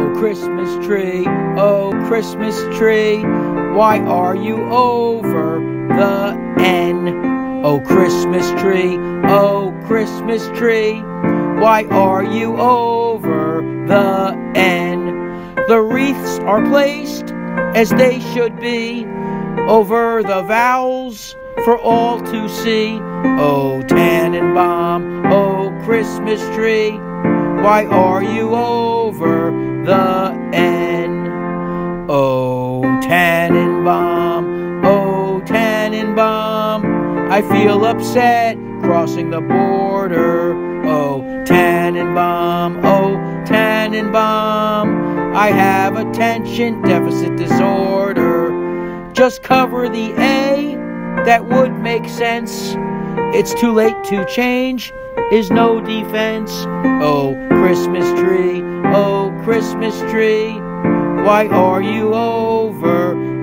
Oh, Christmas tree, oh, Christmas tree, why are you over the N? Oh, Christmas tree, oh, Christmas tree, why are you over the N? The wreaths are placed, as they should be, over the vowels for all to see. Oh, Tannenbaum, oh, Christmas tree, why are you over the N? Oh, Tannenbaum, oh, Tannenbaum, I feel upset crossing the border. Oh, Tannenbaum, oh, Tannenbaum, I have attention deficit disorder. Just cover the A, that would make sense. It's too late to change, is no defense. Oh, Christmas tree, oh, Christmas tree, why are you over